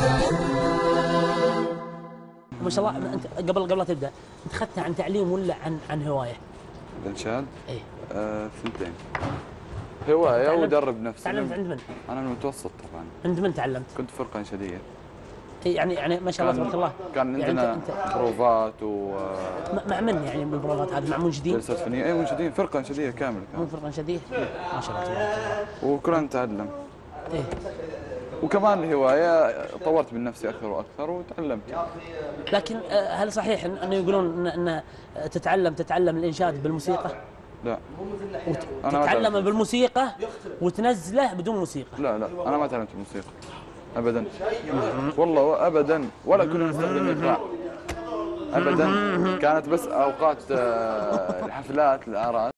ما شاء الله. انت قبل لا تبدا، انت اخذتها عن تعليم ولا عن هوايه؟ الانشاد؟ ايه. ثنتين. هوايه ودرب نفسي. تعلمت عند من؟ انا من المتوسط طبعا. عند من تعلمت؟ كنت فرقه انشاديه. يعني ما شاء الله تبارك الله. كان يعني عندنا بروفات مع من يعني بالبروفات هذه؟ مع منشدين؟ جلسات فنيه. اي منشدين، فرقه انشاديه كامله من فرقه انشاديه؟ ما شاء الله تبارك الله. وكنا نتعلم. ايه. وكمان الهوايه طورت من نفسي اكثر واكثر وتعلمت. لكن هل صحيح انه يقولون ان تتعلم الانشاد بالموسيقى؟ لا. تتعلم بالموسيقى وتنزله بدون موسيقى؟ لا انا ما تعلمت الموسيقى ابدا. والله ابدا، ولا كنا نستخدم ايقاع ابدا. كانت بس اوقات الحفلات الاعراس.